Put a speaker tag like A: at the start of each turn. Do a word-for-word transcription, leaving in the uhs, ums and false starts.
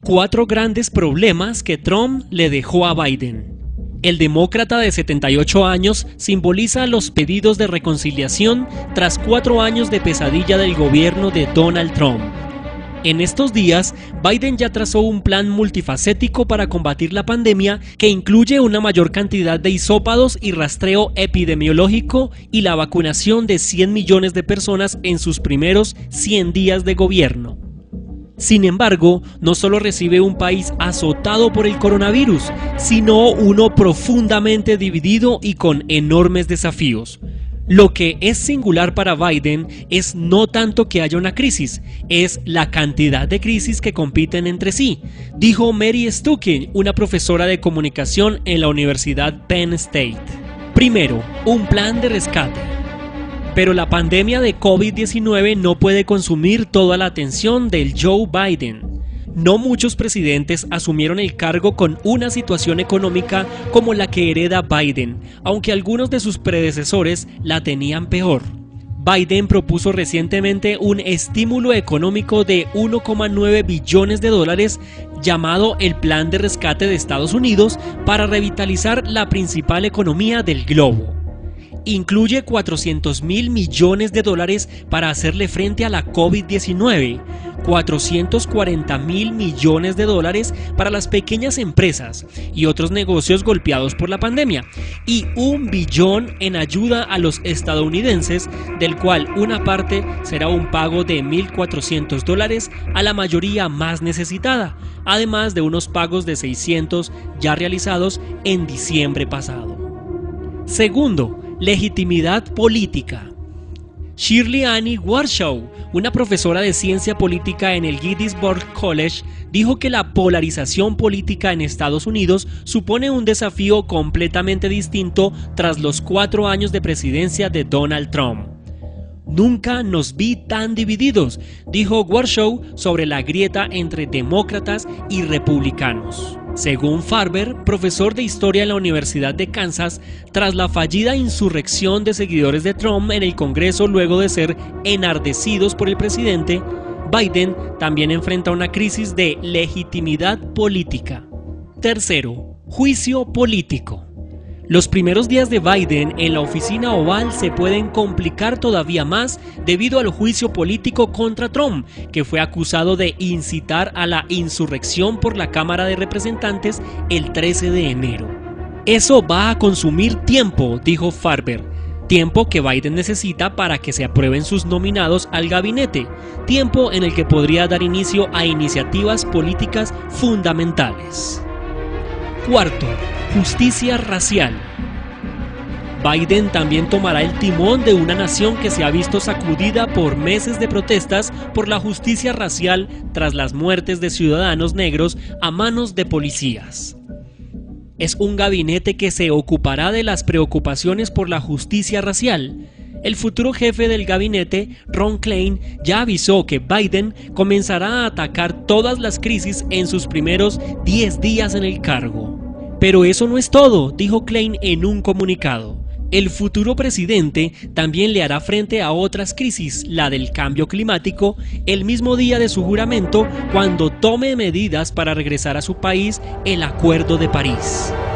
A: Cuatro grandes problemas que Trump le dejó a Biden. El demócrata de setenta y ocho años simboliza los pedidos de reconciliación tras cuatro años de pesadilla del gobierno de Donald Trump. En estos días, Biden ya trazó un plan multifacético para combatir la pandemia que incluye una mayor cantidad de hisópados y rastreo epidemiológico y la vacunación de cien millones de personas en sus primeros cien días de gobierno. Sin embargo, no solo recibe un país azotado por el coronavirus, sino uno profundamente dividido y con enormes desafíos. Lo que es singular para Biden es no tanto que haya una crisis, es la cantidad de crisis que compiten entre sí, dijo Mary Stuckey, una profesora de comunicación en la Universidad Penn State. Primero, un plan de rescate. Pero la pandemia de COVID diecinueve no puede consumir toda la atención del Joe Biden. No muchos presidentes asumieron el cargo con una situación económica como la que hereda Biden, aunque algunos de sus predecesores la tenían peor. Biden propuso recientemente un estímulo económico de uno coma nueve billones de dólares llamado el Plan de Rescate de Estados Unidos para revitalizar la principal economía del globo. Incluye cuatrocientos mil millones de dólares para hacerle frente a la COVID diecinueve, cuatrocientos cuarenta mil millones de dólares para las pequeñas empresas y otros negocios golpeados por la pandemia, y un billón en ayuda a los estadounidenses, del cual una parte será un pago de mil cuatrocientos dólares a la mayoría más necesitada, además de unos pagos de seiscientos ya realizados en diciembre pasado. Segundo, legitimidad política. Shirley Annie Warshaw, una profesora de ciencia política en el Gettysburg College, dijo que la polarización política en Estados Unidos supone un desafío completamente distinto tras los cuatro años de presidencia de Donald Trump. Nunca nos vi tan divididos, dijo Warshaw sobre la grieta entre demócratas y republicanos. Según Farber, profesor de historia en la Universidad de Kansas, tras la fallida insurrección de seguidores de Trump en el Congreso luego de ser enardecidos por el presidente, Biden también enfrenta una crisis de legitimidad política. Tercero, juicio político. Los primeros días de Biden en la oficina oval se pueden complicar todavía más debido al juicio político contra Trump, que fue acusado de incitar a la insurrección por la Cámara de Representantes el trece de enero. Eso va a consumir tiempo, dijo Farber, tiempo que Biden necesita para que se aprueben sus nominados al gabinete, tiempo en el que podría dar inicio a iniciativas políticas fundamentales. Cuarto, justicia racial. Biden también tomará el timón de una nación que se ha visto sacudida por meses de protestas por la justicia racial tras las muertes de ciudadanos negros a manos de policías. Es un gabinete que se ocupará de las preocupaciones por la justicia racial. El futuro jefe del gabinete, Ron Klain, ya avisó que Biden comenzará a atacar todas las crisis en sus primeros diez días en el cargo. Pero eso no es todo, dijo Klain en un comunicado. El futuro presidente también le hará frente a otras crisis, la del cambio climático, el mismo día de su juramento, cuando tome medidas para regresar a su país el Acuerdo de París.